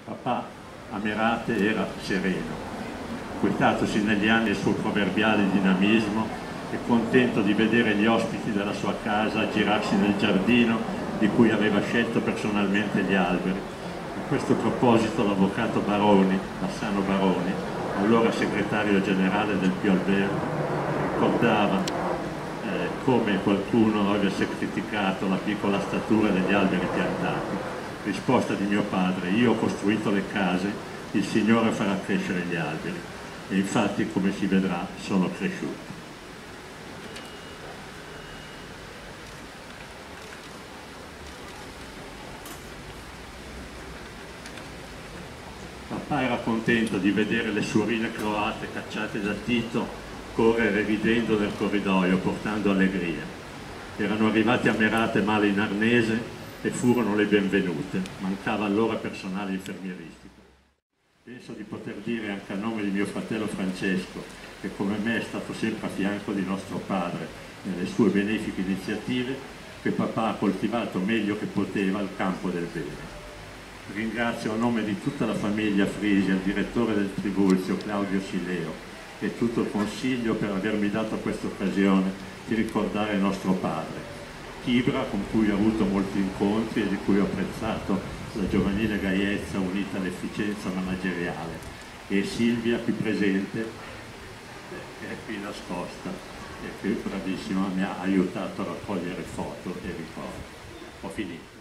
Papà a Merate era sereno, questatosi negli anni il suo proverbiale dinamismo e contento di vedere gli ospiti della sua casa aggirarsi nel giardino di cui aveva scelto personalmente gli alberi. A questo proposito l'avvocato Baroni, Bassano Baroni, allora segretario generale del PIOLBER, ricordava come qualcuno avesse criticato la piccola statura degli alberi piantati. Risposta di mio padre: io ho costruito le case, il Signore farà crescere gli alberi. E infatti, come si vedrà, sono cresciuti. Papà era contento di vedere le suorine croate cacciate da Tito correre ridendo nel corridoio, portando allegria. Erano arrivati a Merate male in arnese e furono le benvenute. Mancava allora personale infermieristico. Penso di poter dire anche a nome di mio fratello Francesco, che come me è stato sempre a fianco di nostro padre nelle sue benefiche iniziative, che papà ha coltivato meglio che poteva il campo del bene. Ringrazio a nome di tutta la famiglia Frisi, il direttore del Trivulzio Claudio Sileo e tutto il Consiglio per avermi dato questa occasione di ricordare nostro padre. Chibra, con cui ho avuto molti incontri e di cui ho apprezzato la giovanile gaiezza unita all'efficienza manageriale, e Silvia qui presente, che è qui nascosta e che bravissima mi ha aiutato a raccogliere foto e ricordi. Ho finito.